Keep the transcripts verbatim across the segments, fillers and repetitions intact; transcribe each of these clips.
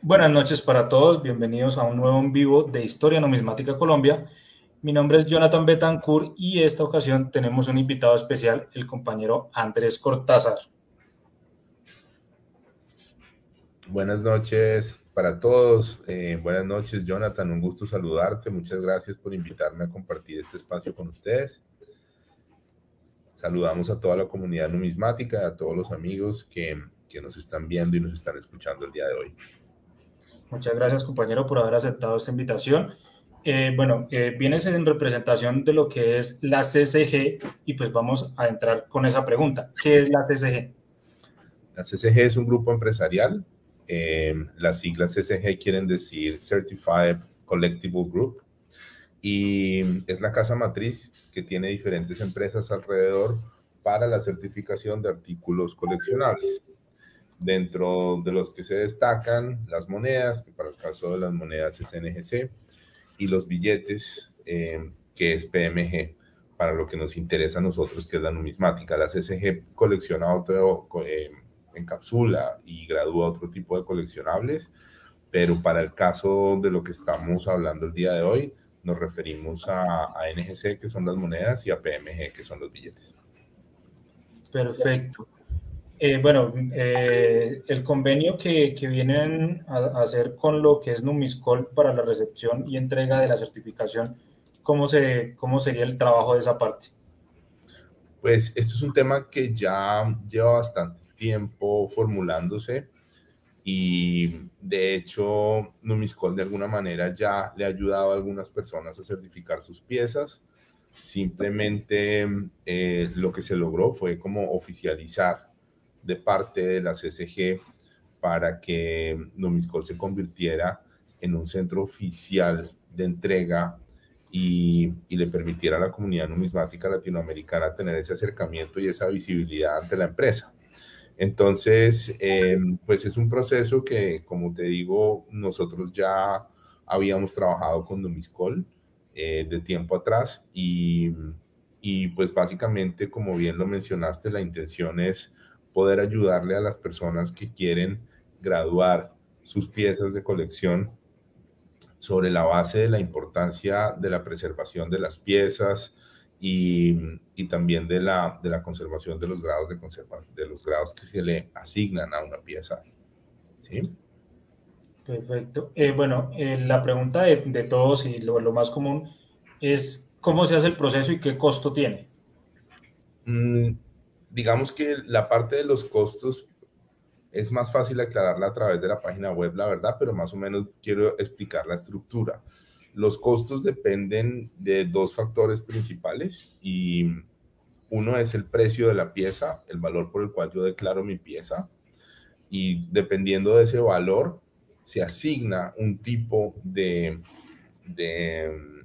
Buenas noches para todos, bienvenidos a un nuevo en vivo de Historia Numismática Colombia. Mi nombre es Jonathan Betancourt y esta ocasión tenemos un invitado especial, el compañero Andrés Cortázar. Buenas noches para todos, eh, buenas noches Jonathan, un gusto saludarte, muchas gracias por invitarme a compartir este espacio con ustedes. Saludamos a toda la comunidad numismática, a todos los amigos que, que nos están viendo y nos están escuchando el día de hoy. Muchas gracias, compañero, por haber aceptado esta invitación. Eh, bueno, eh, vienes en representación de lo que es la C C G y pues vamos a entrar con esa pregunta. ¿Qué es la C C G? La C C G es un grupo empresarial. Eh, las siglas C C G quieren decir Certified Collectible Group y es la casa matriz que tiene diferentes empresas alrededor para la certificación de artículos coleccionables. Dentro de los que se destacan las monedas, que para el caso de las monedas es N G C, y los billetes, eh, que es P M G, para lo que nos interesa a nosotros, que es la numismática. La C C G colecciona otro, eh, encapsula y gradúa otro tipo de coleccionables, pero para el caso de lo que estamos hablando el día de hoy, nos referimos a, a N G C, que son las monedas, y a P M G, que son los billetes. Perfecto. Eh, bueno, eh, el convenio que, que vienen a, a hacer con lo que es Numiscol para la recepción y entrega de la certificación, ¿cómo, se, cómo sería el trabajo de esa parte? Pues esto es un tema que ya lleva bastante tiempo formulándose y de hecho Numiscol de alguna manera ya le ha ayudado a algunas personas a certificar sus piezas. Simplemente eh, lo que se logró fue como oficializar de parte de la C C G para que Numiscol se convirtiera en un centro oficial de entrega y, y le permitiera a la comunidad numismática latinoamericana tener ese acercamiento y esa visibilidad ante la empresa. Entonces, eh, pues es un proceso que, como te digo, nosotros ya habíamos trabajado con Numiscol eh, de tiempo atrás y, y pues básicamente, como bien lo mencionaste, la intención es poder ayudarle a las personas que quieren graduar sus piezas de colección sobre la base de la importancia de la preservación de las piezas y, y también de la, de la conservación de los grados de conservación, de los grados que se le asignan a una pieza. ¿Sí? Perfecto. Eh, bueno, eh, la pregunta de, de todos y lo, lo, más común es ¿cómo se hace el proceso y qué costo tiene? Mm, digamos que la parte de los costos es más fácil aclararla a través de la página web, la verdad, pero más o menos quiero explicar la estructura. Los costos dependen de dos factores principales y uno es el precio de la pieza, el valor por el cual yo declaro mi pieza, y dependiendo de ese valor se asigna un tipo de, de,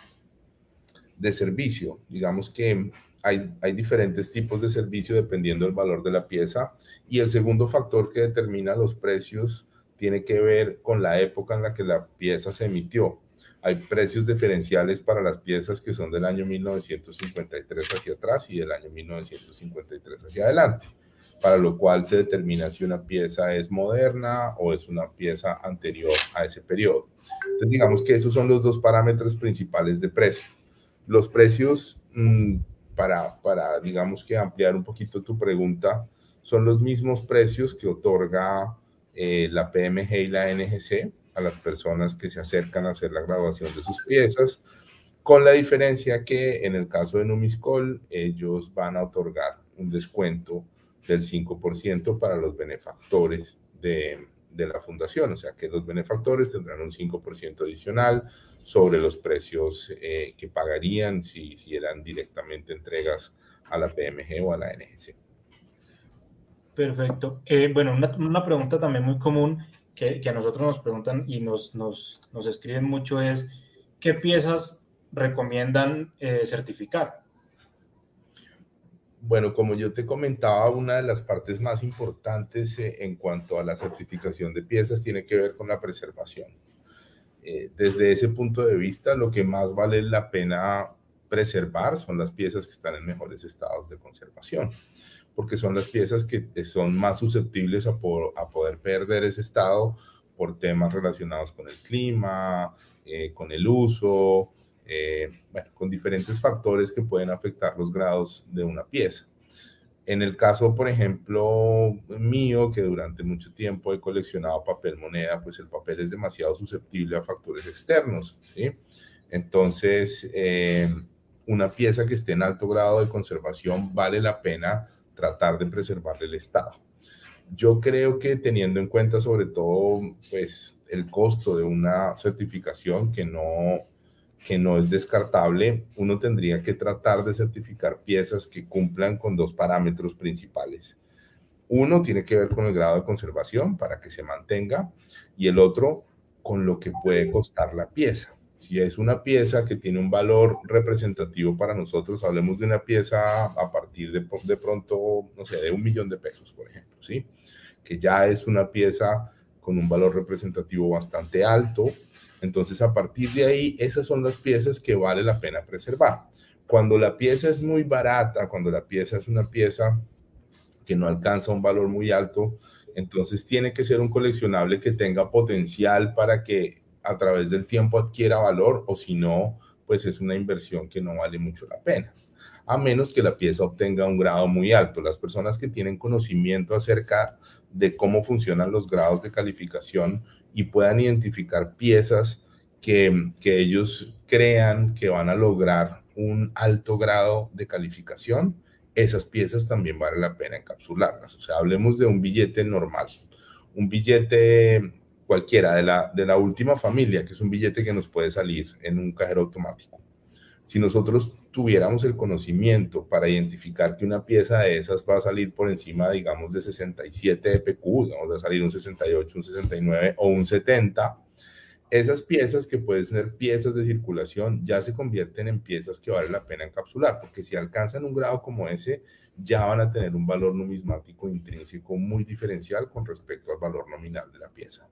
de servicio. Digamos que hay, hay diferentes tipos de servicio dependiendo del valor de la pieza. Y el segundo factor que determina los precios tiene que ver con la época en la que la pieza se emitió. Hay precios diferenciales para las piezas que son del año mil novecientos cincuenta y tres hacia atrás y del año mil novecientos cincuenta y tres hacia adelante, para lo cual se determina si una pieza es moderna o es una pieza anterior a ese periodo. Entonces, digamos que esos son los dos parámetros principales de precio. Los precios, mmm, para, para, digamos que ampliar un poquito tu pregunta, son los mismos precios que otorga eh, la P M G y la N G C a las personas que se acercan a hacer la graduación de sus piezas, con la diferencia que en el caso de Numiscol, ellos van a otorgar un descuento del cinco por ciento para los benefactores de, de la fundación, o sea que los benefactores tendrán un cinco por ciento adicional sobre los precios eh, que pagarían si hicieran directamente entregas a la P M G o a la N G C. Perfecto. Eh, bueno, una, una, pregunta también muy común que, que a nosotros nos preguntan y nos, nos, nos escriben mucho es ¿qué piezas recomiendan eh, certificar? Bueno, como yo te comentaba, una de las partes más importantes eh, en cuanto a la certificación de piezas tiene que ver con la preservación. Eh, desde ese punto de vista, lo que más vale la pena preservar son las piezas que están en mejores estados de conservación, porque son las piezas que son más susceptibles a, por, a poder perder ese estado por temas relacionados con el clima, eh, con el uso, eh, bueno, con diferentes factores que pueden afectar los grados de una pieza. En el caso, por ejemplo, mío, que durante mucho tiempo he coleccionado papel moneda, pues el papel es demasiado susceptible a factores externos, ¿sí? Entonces, eh, una pieza que esté en alto grado de conservación vale la pena tratar de preservarle el estado. Yo creo que teniendo en cuenta sobre todo, pues, el costo de una certificación que no que no es descartable, uno tendría que tratar de certificar piezas que cumplan con dos parámetros principales. Uno tiene que ver con el grado de conservación para que se mantenga y el otro con lo que puede costar la pieza. Si es una pieza que tiene un valor representativo para nosotros, hablemos de una pieza a partir de, de pronto, no sé, de un millón de pesos, por ejemplo, ¿sí? Que ya es una pieza con un valor representativo bastante alto. Entonces, a partir de ahí, esas son las piezas que vale la pena preservar. Cuando la pieza es muy barata, cuando la pieza es una pieza que no alcanza un valor muy alto, entonces tiene que ser un coleccionable que tenga potencial para que a través del tiempo adquiera valor, o si no, pues es una inversión que no vale mucho la pena, a menos que la pieza obtenga un grado muy alto. Las personas que tienen conocimiento acerca de cómo funcionan los grados de calificación y puedan identificar piezas que, que ellos crean que van a lograr un alto grado de calificación, esas piezas también vale la pena encapsularlas. O sea, hablemos de un billete normal, un billete cualquiera de la, de la última familia, que es un billete que nos puede salir en un cajero automático. Si nosotros tuviéramos el conocimiento para identificar que una pieza de esas va a salir por encima, digamos, de sesenta y siete de P Q, digamos, va a salir un sesenta y ocho, un sesenta y nueve o un setenta, esas piezas que pueden ser piezas de circulación ya se convierten en piezas que vale la pena encapsular, porque si alcanzan un grado como ese, ya van a tener un valor numismático intrínseco muy diferencial con respecto al valor nominal de la pieza.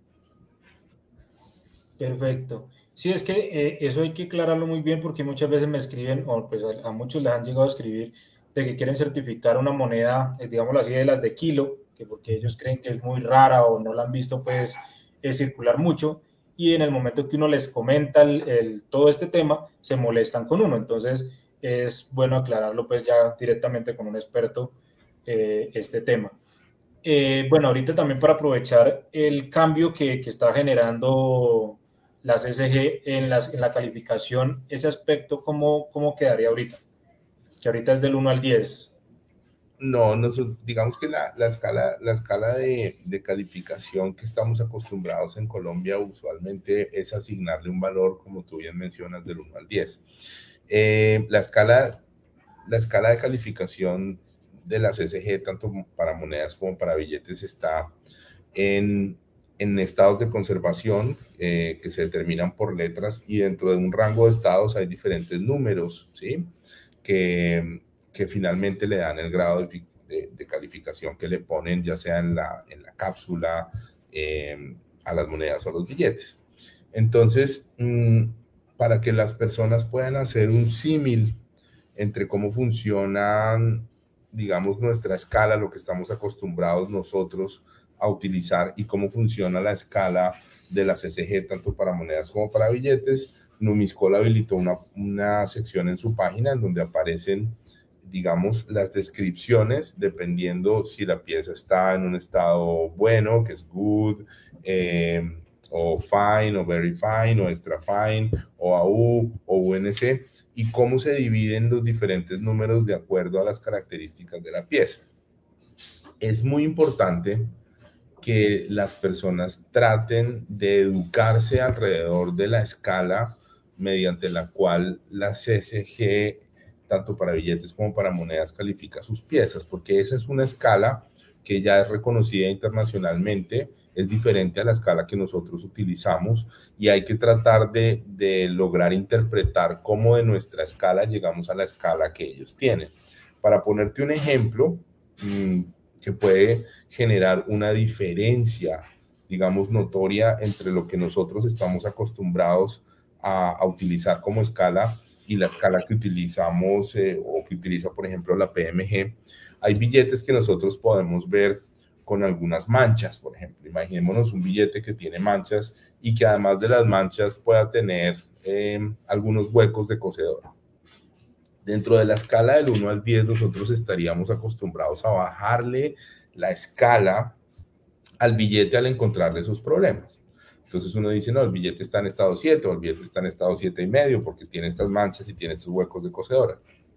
Perfecto. Sí, es que eh, eso hay que aclararlo muy bien porque muchas veces me escriben, o pues a, a muchos les han llegado a escribir, de que quieren certificar una moneda, eh, digámoslo así, de las de kilo, que porque ellos creen que es muy rara o no la han visto pues eh, circular mucho, y en el momento que uno les comenta el, el, todo este tema, se molestan con uno. Entonces es bueno aclararlo pues ya directamente con un experto eh, este tema. Eh, bueno, ahorita también para aprovechar el cambio que, que está generando la C S G en, las, en la calificación, ese aspecto, ¿cómo, cómo quedaría ahorita? Que ahorita es del uno al diez. No, no, digamos que la, la escala, la escala de, de calificación que estamos acostumbrados en Colombia usualmente es asignarle un valor, como tú bien mencionas, del uno al diez. Eh, la, escala, la escala de calificación de la C S G, tanto para monedas como para billetes, está en, en estados de conservación eh, que se determinan por letras, y dentro de un rango de estados hay diferentes números, ¿sí? Que, que finalmente le dan el grado de, de, de calificación que le ponen, ya sea en la, en la cápsula, eh, a las monedas o a los billetes. Entonces, mmm, para que las personas puedan hacer un símil entre cómo funcionan, digamos, nuestra escala, lo que estamos acostumbrados nosotros a utilizar, y cómo funciona la escala de la C S G, tanto para monedas como para billetes, Numiscol habilitó una, una sección en su página en donde aparecen, digamos, las descripciones, dependiendo si la pieza está en un estado bueno, que es good, eh, o fine, o very fine, o extra fine, o A U, o U N C, y cómo se dividen los diferentes números de acuerdo a las características de la pieza. Es muy importante que las personas traten de educarse alrededor de la escala mediante la cual la C S G, tanto para billetes como para monedas, califica sus piezas, porque esa es una escala que ya es reconocida internacionalmente, es diferente a la escala que nosotros utilizamos, y hay que tratar de, de lograr interpretar cómo de nuestra escala llegamos a la escala que ellos tienen. Para ponerte un ejemplo mmm, que puede generar una diferencia, digamos, notoria entre lo que nosotros estamos acostumbrados a, a utilizar como escala y la escala que utilizamos eh, o que utiliza, por ejemplo, la P M G. Hay billetes que nosotros podemos ver con algunas manchas, por ejemplo. Imaginémonos un billete que tiene manchas y que además de las manchas pueda tener eh, algunos huecos de cocedora. Dentro de la escala del uno al diez, nosotros estaríamos acostumbrados a bajarle la escala al billete al encontrarle esos problemas. Entonces uno dice, no, el billete está en estado siete o el billete está en estado siete y medio porque tiene estas manchas y tiene estos huecos de cocedora.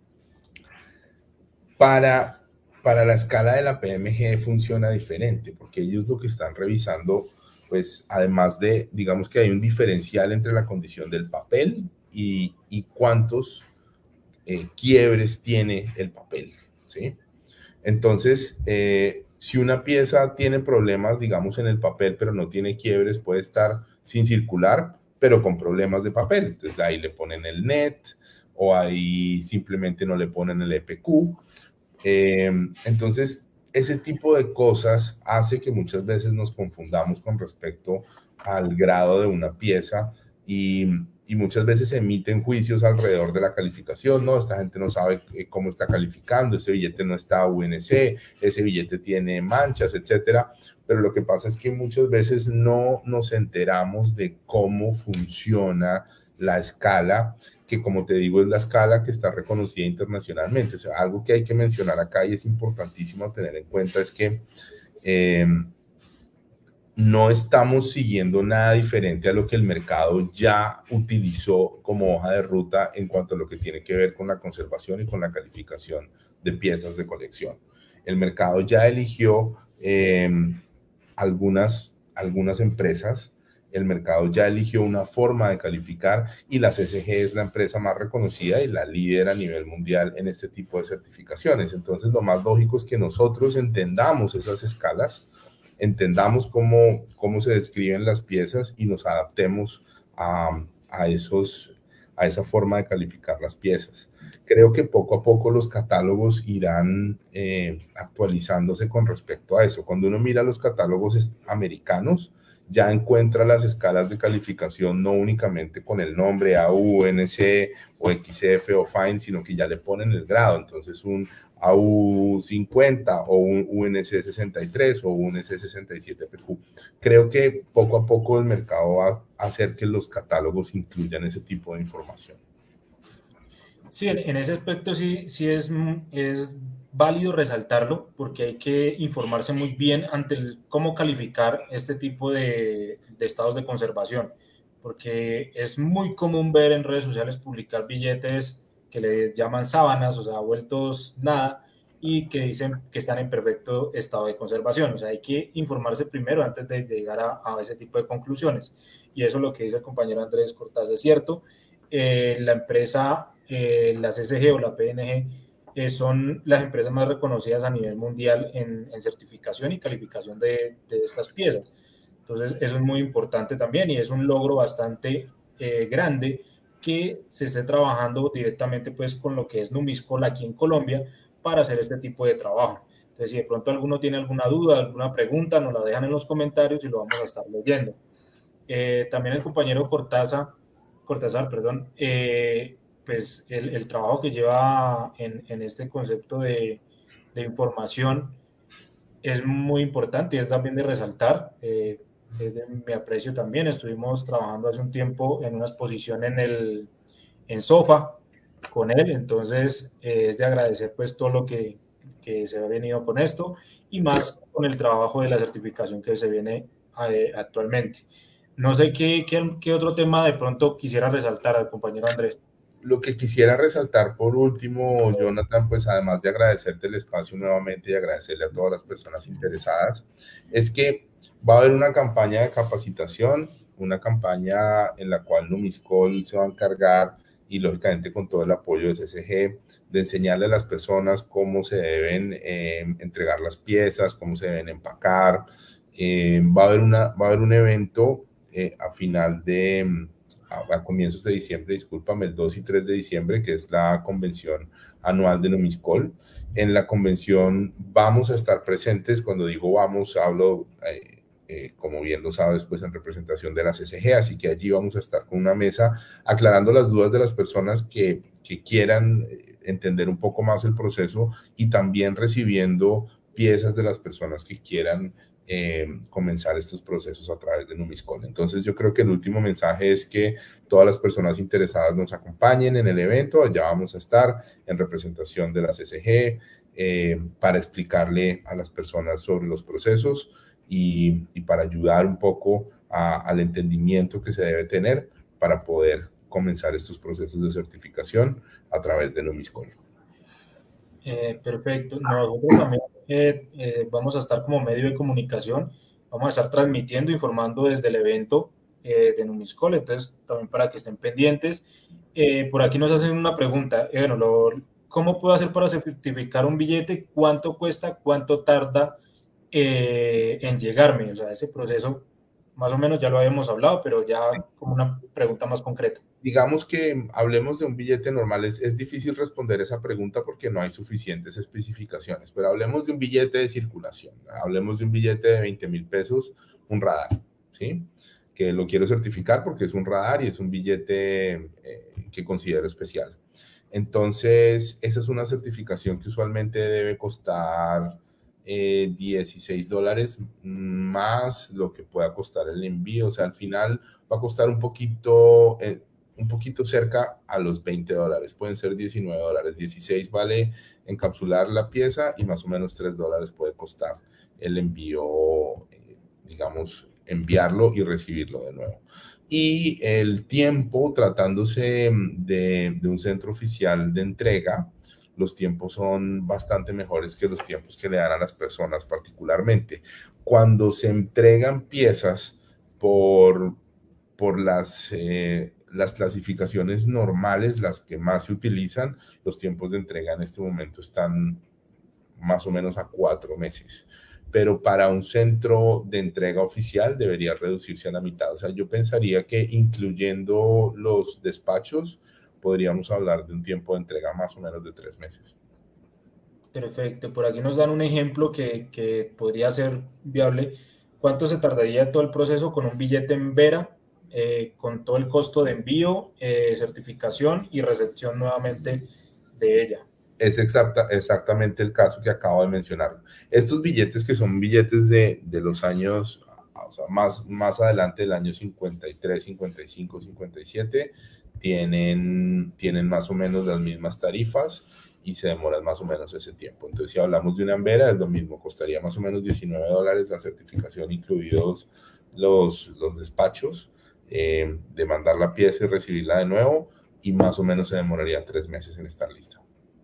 Para, para la escala de la P M G funciona diferente porque ellos lo que están revisando, pues además de, digamos que hay un diferencial entre la condición del papel y, y cuántos eh, quiebres tiene el papel, ¿sí? Entonces, eh, si una pieza tiene problemas, digamos, en el papel, pero no tiene quiebres, puede estar sin circular, pero con problemas de papel. Entonces, ahí le ponen el N E T o ahí simplemente no le ponen el E P Q. Eh, entonces, ese tipo de cosas hace que muchas veces nos confundamos con respecto al grado de una pieza y, y muchas veces se emiten juicios alrededor de la calificación. No, esta gente no sabe cómo está calificando, ese billete no está U N C, ese billete tiene manchas, etcétera. Pero lo que pasa es que muchas veces no nos enteramos de cómo funciona la escala, que como te digo es la escala que está reconocida internacionalmente. O sea, algo que hay que mencionar acá y es importantísimo tener en cuenta es que eh, no estamos siguiendo nada diferente a lo que el mercado ya utilizó como hoja de ruta en cuanto a lo que tiene que ver con la conservación y con la calificación de piezas de colección. El mercado ya eligió eh, algunas, algunas empresas, el mercado ya eligió una forma de calificar y la C S G es la empresa más reconocida y la líder a nivel mundial en este tipo de certificaciones. Entonces, lo más lógico es que nosotros entendamos esas escalas, entendamos cómo, cómo se describen las piezas y nos adaptemos a, a, esos, a esa forma de calificar las piezas. Creo que poco a poco los catálogos irán eh, actualizándose con respecto a eso. Cuando uno mira los catálogos americanos, ya encuentra las escalas de calificación no únicamente con el nombre A U, N C o X F o Fine, sino que ya le ponen el grado. Entonces un A U cincuenta o un U N C sesenta y tres o un U N C sesenta y siete P Q. Creo que poco a poco el mercado va a hacer que los catálogos incluyan ese tipo de información. Sí, en, en ese aspecto sí, sí es, es válido resaltarlo porque hay que informarse muy bien ante el, cómo calificar este tipo de, de estados de conservación, porque es muy común ver en redes sociales publicar billetes que le llaman sábanas, o sea, vueltos nada, y que dicen que están en perfecto estado de conservación. O sea, hay que informarse primero antes de llegar a, a ese tipo de conclusiones. Y eso es lo que dice el compañero Andrés Cortázar, es cierto. Eh, la empresa, eh, la C S G o la P N G, eh, son las empresas más reconocidas a nivel mundial en, en certificación y calificación de, de estas piezas. Entonces, eso es muy importante también y es un logro bastante eh, grande que se esté trabajando directamente pues con lo que es Numiscol aquí en Colombia para hacer este tipo de trabajo. Entonces, si de pronto alguno tiene alguna duda, alguna pregunta, nos la dejan en los comentarios y lo vamos a estar leyendo. Eh, también el compañero Cortázar, Cortázar, perdón, eh, pues el, el, trabajo que lleva en, en este concepto de, de, información es muy importante y es también de resaltar. Eh, es de mi aprecio también. Estuvimos trabajando hace un tiempo en una exposición en, el, en SOFA con él, entonces eh, es de agradecer pues todo lo que, que se ha venido con esto y más con el trabajo de la certificación que se viene eh, actualmente. No sé qué, qué, qué otro tema de pronto quisiera resaltar al compañero Andrés. Lo que quisiera resaltar por último, Jonathan, pues además de agradecerte el espacio nuevamente y agradecerle a todas las personas interesadas, es que va a haber una campaña de capacitación, una campaña en la cual Numiscol se va a encargar y lógicamente con todo el apoyo de C S G, de enseñarle a las personas cómo se deben eh, entregar las piezas, cómo se deben empacar. Eh, va, a haber una, va a haber un evento eh, a final de... a comienzos de diciembre, discúlpame, el dos y tres de diciembre, que es la convención anual de Numiscol. En la convención vamos a estar presentes, cuando digo vamos, hablo, eh, eh, como bien lo sabes, pues en representación de la C S G, así que allí vamos a estar con una mesa aclarando las dudas de las personas que, que quieran entender un poco más el proceso y también recibiendo piezas de las personas que quieran eh, comenzar estos procesos a través de Numiscol. Entonces yo creo que el último mensaje es que todas las personas interesadas nos acompañen en el evento. Allá vamos a estar en representación de la C C G eh, para explicarle a las personas sobre los procesos y, y para ayudar un poco a, al entendimiento que se debe tener para poder comenzar estos procesos de certificación a través de Numiscol. Eh, perfecto. Nosotros también eh, eh, vamos a estar como medio de comunicación, vamos a estar transmitiendo, informando desde el evento eh, de Numiscol, entonces también para que estén pendientes. Eh, por aquí nos hacen una pregunta, eh, bueno, lo, ¿cómo puedo hacer para certificar un billete? ¿Cuánto cuesta? ¿Cuánto tarda eh, en llegarme? O sea, ese proceso más o menos ya lo habíamos hablado, pero ya como una pregunta más concreta. Digamos que hablemos de un billete normal, es, es difícil responder esa pregunta porque no hay suficientes especificaciones, pero hablemos de un billete de circulación, hablemos de un billete de veinte mil pesos, un radar, ¿sí? Que lo quiero certificar porque es un radar y es un billete eh, que considero especial. Entonces, esa es una certificación que usualmente debe costar eh, dieciséis dólares más lo que pueda costar el envío, o sea, al final va a costar un poquito... Eh, un poquito cerca a los veinte dólares, pueden ser diecinueve dólares, dieciséis vale encapsular la pieza y más o menos tres dólares puede costar el envío, eh, digamos, enviarlo y recibirlo de nuevo. Y el tiempo, tratándose de, de un centro oficial de entrega, los tiempos son bastante mejores que los tiempos que le dan a las personas particularmente. Cuando se entregan piezas por, por las... Eh, las clasificaciones normales, las que más se utilizan, los tiempos de entrega en este momento están más o menos a cuatro meses. Pero para un centro de entrega oficial debería reducirse a la mitad. O sea, yo pensaría que incluyendo los despachos, podríamos hablar de un tiempo de entrega más o menos de tres meses. Perfecto. Por aquí nos dan un ejemplo que, que podría ser viable. ¿Cuánto se tardaría todo el proceso con un billete en Vera, eh, con todo el costo de envío, eh, certificación y recepción nuevamente de ella? Es exacta, exactamente el caso que acabo de mencionar. Estos billetes que son billetes de, de los años, o sea, más, más adelante del año cincuenta y tres, cincuenta y cinco, cincuenta y siete, tienen, tienen más o menos las mismas tarifas y se demoran más o menos ese tiempo. Entonces, si hablamos de una Ambera, es lo mismo, costaría más o menos diecinueve dólares la certificación, incluidos los, los despachos, eh, de mandar la pieza y recibirla de nuevo, y más o menos se demoraría tres meses en estar lista.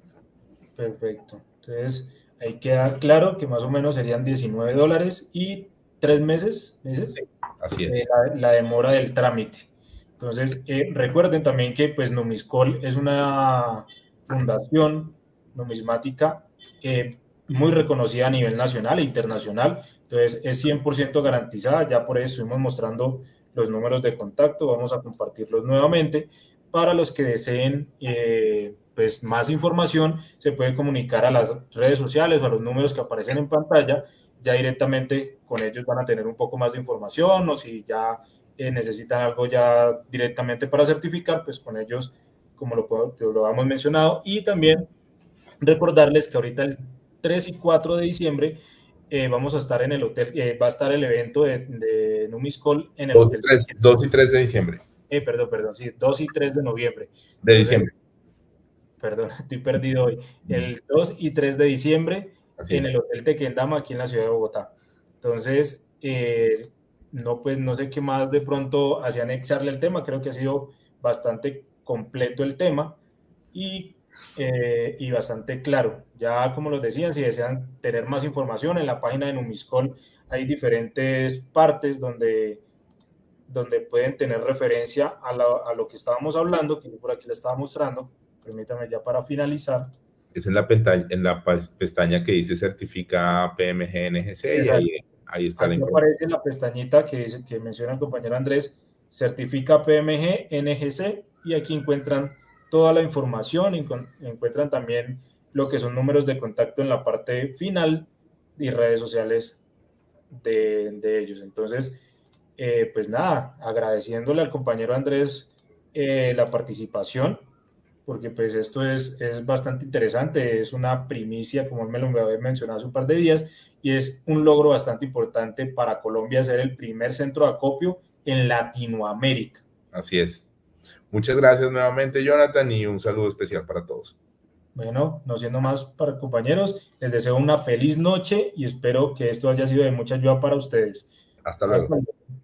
Perfecto. Entonces, ahí queda claro que más o menos serían diecinueve dólares y tres meses, meses Sí, así eh, es. la, la, demora del trámite. Entonces, eh, recuerden también que pues Numiscol es una fundación numismática eh, muy reconocida a nivel nacional e internacional. Entonces, es cien por ciento garantizada. Ya por eso estuvimos mostrando los números de contacto. Vamos a compartirlos nuevamente. Para los que deseen eh, pues, más información, se puede comunicar a las redes sociales o a los números que aparecen en pantalla. Ya directamente con ellos van a tener un poco más de información, o si ya eh, necesitan algo ya directamente para certificar, pues con ellos, como lo, lo hemos mencionado. Y también recordarles que ahorita el tres y cuatro de diciembre eh, vamos a estar en el hotel, eh, va a estar el evento de, de Numiscol en el hotel. dos y tres de diciembre. Eh, perdón, perdón, sí, dos y tres de noviembre. De Entonces, diciembre. Perdón, estoy perdido hoy. El dos y tres de diciembre Así en es. el Hotel Tequendama, aquí en la ciudad de Bogotá. Entonces, eh, no, pues no sé qué más de pronto hacia anexarle el tema. Creo que ha sido bastante completo el tema y, eh, y bastante claro. Ya como los decían, si desean tener más información, en la página de Numiscol hay diferentes partes donde donde pueden tener referencia a, la, a lo que estábamos hablando, que yo por aquí les estaba mostrando. Permítame ya para finalizar. Es en la, pestaña, en la pestaña que dice certifica P M G N G C y ahí, ahí está la Aquí información. aparece la pestañita que, dice, que menciona el compañero Andrés, certifica P M G N G C, y aquí encuentran toda la información, encuentran también lo que son números de contacto en la parte final y redes sociales de, de ellos. Entonces, eh, pues nada, agradeciéndole al compañero Andrés eh, la participación. porque pues esto es, es bastante interesante, es una primicia, como me lo había mencionado hace un par de días, y es un logro bastante importante para Colombia ser el primer centro de acopio en Latinoamérica. Así es. Muchas gracias nuevamente, Jonathan, y un saludo especial para todos. Bueno, no siendo más para compañeros, les deseo una feliz noche y espero que esto haya sido de mucha ayuda para ustedes. Hasta luego. Hasta luego.